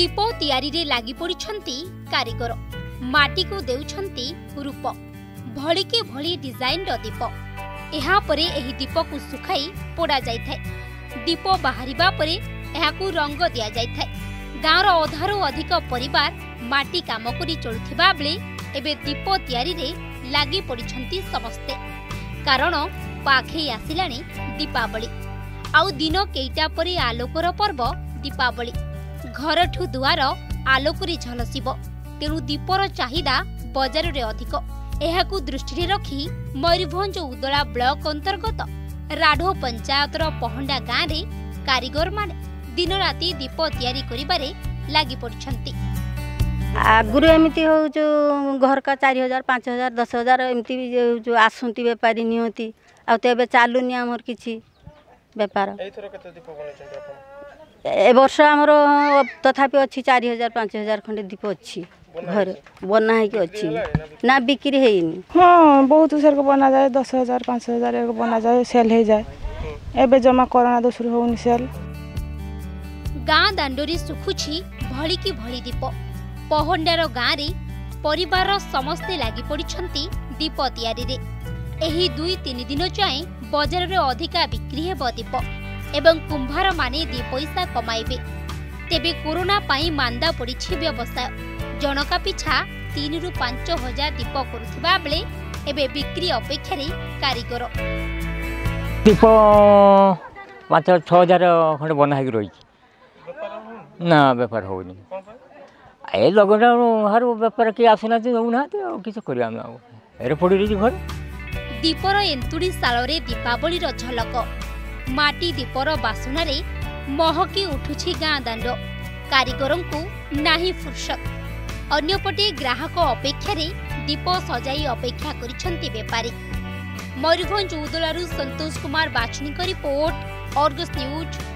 दीप तैयारी रे लागी पड़िछंती कारीगर माटी को देउछंती रूप भलिके भली डिजाइन रो दीप एहा परे एही दीप को सुखाई पोड़ा जाय थाय। दीप बाहरिबा परे एहा को रंग दिया जाय थाय। गाँव रो अधारो अधिक परिवार माटी काम करी चलुथिबा बेले एबे दीप तैयारी रे लागी पड़िछंती समस्ते कारण पाखे आसिलानी दीपावली आउ दिन केइटा परे आलोकर पर्व दीपावली घरठू दुआर आलोकरी झलसिब तेणु दीपर चाहिदा बजार रे अधिक एहाकू दृष्टि रखी मयूरभंज उदला ब्लॉक अंतर्गत राढ़ो पंचायतर पहंडा गाँव रे कारीगर माने दिन राति दीप तैयारी करिबारे लागी पड़छंती। आगुरु एमती हो जो घर का 4000 5000 10000 एमती जो आसुंती बेपारी नियंती आ तेबे चालुनी हमर किछि बेपार ए वर्ष हमर तथापि अछि 4000 5000 खंडे दीप अछि घर बना है कि अछि ना बिक्री हेइनी। हां बहुत सर को बना जाए 10000 5000 एक बना जाए सेल हो जाए एबे जमा कोरोना दोसर होउनी सेल गाँ दांडोरी सुखुछि भली की भली दीप पहंडार गाँव रे परिवार समस्ते लागी पड़िछंती दीप तैयारी रे एही 2-3 दिन जाए बाजार रे अधिका बिक्री हेबो दीप एवं कुंभार माने 2 पैसा कमाइबे। तेबे कोरोना पाई मांदा पड़िछि व्यवसाय जनका पिछा 3 रु 5 हजार दीप करुथिबा बेले एबे बिक्री अपेक्षा रे कारीगर दीप 5-6 हजार खंडे बना है रही ना बेपार होनी ए लॉकडाउन हर बेपार के आसुना दउना किछ करिया हम एरे पड़ी रही घर दीपर एंतुड़ी सालरे दीपावली रो झलक माटी दीपर बासुना रे महकी उठुछि गाँ दांड कारीगरन को नाही फुर्सत अन्यपटे ग्राहक अपेक्षा रे दीप सजाई अपेक्षा करिछंती बेपारी। मयूरभंज उदलारू संतोष कुमार बाछनी रिपोर्ट, अर्गस न्यूज।